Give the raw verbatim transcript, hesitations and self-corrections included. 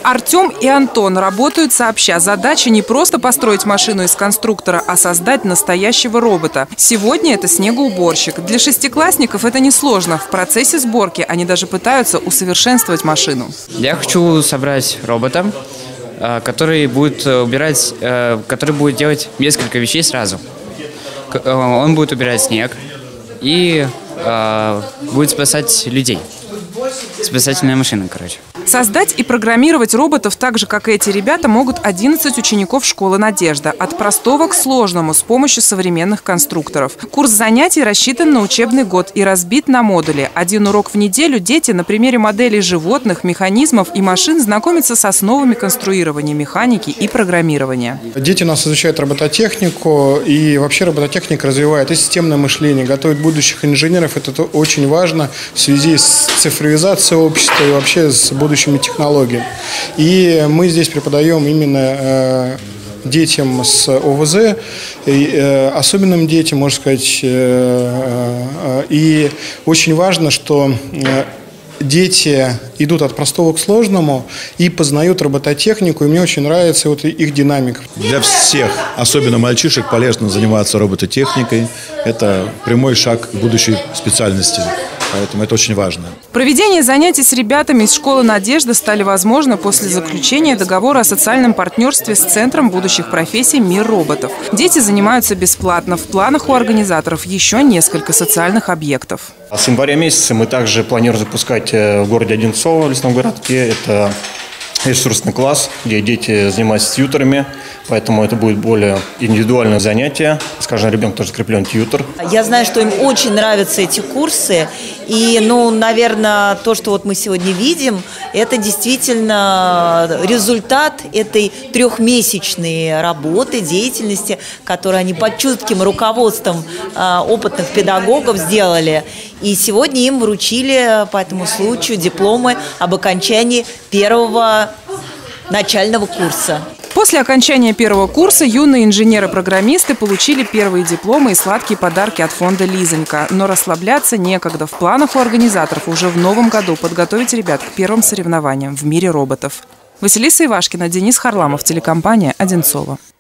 Артем и Антон работают сообща. Задача не просто построить машину из конструктора, а создать настоящего робота. Сегодня это снегоуборщик. Для шестиклассников это несложно. В процессе сборки они даже пытаются усовершенствовать машину. Я хочу собрать робота, который будет убирать, который будет делать несколько вещей сразу. Он будет убирать снег и будет спасать людей. Спасательная машина, короче. Создать и программировать роботов так же, как и эти ребята, могут одиннадцать учеников школы «Надежда». От простого к сложному с помощью современных конструкторов. Курс занятий рассчитан на учебный год и разбит на модули. Один урок в неделю дети на примере моделей животных, механизмов и машин знакомятся с основами конструирования, механики и программирования. Дети у нас изучают робототехнику, и вообще робототехника развивает и системное мышление, готовит будущих инженеров. Это очень важно в связи с цифровизацией общества и вообще с будущими технологиями. И мы здесь преподаем именно э, детям с ОВЗ, и, э, особенным детям, можно сказать. Э, э, и очень важно, что э, дети идут от простого к сложному и познают робототехнику, и мне очень нравится вот их динамика. Для всех, особенно мальчишек, полезно заниматься робототехникой. Это прямой шаг к будущей специальности. Поэтому это очень важно. Проведение занятий с ребятами из школы «Надежда» стали возможно после заключения договора о социальном партнерстве с Центром будущих профессий «Мир роботов». Дети занимаются бесплатно. В планах у организаторов еще несколько социальных объектов. С января месяца мы также планируем запускать в городе Одинцово, в лесном городке. Это ресурсный класс, где дети занимаются тьюторами, поэтому это будет более индивидуальное занятие. С каждым ребенком тоже закреплен тьютор. Я знаю, что им очень нравятся эти курсы. И, ну, наверное, то, что вот мы сегодня видим, это действительно результат этой трехмесячной работы, деятельности, которую они под чутким руководством э, опытных педагогов сделали. И сегодня им вручили по этому случаю дипломы об окончании первого начального курса. После окончания первого курса юные инженеры-программисты получили первые дипломы и сладкие подарки от фонда «Лизонька». Но расслабляться некогда. В планах у организаторов уже в новом году подготовить ребят к первым соревнованиям в мире роботов. Василиса Ивашкина, Денис Харламов, телекомпания «Одинцово».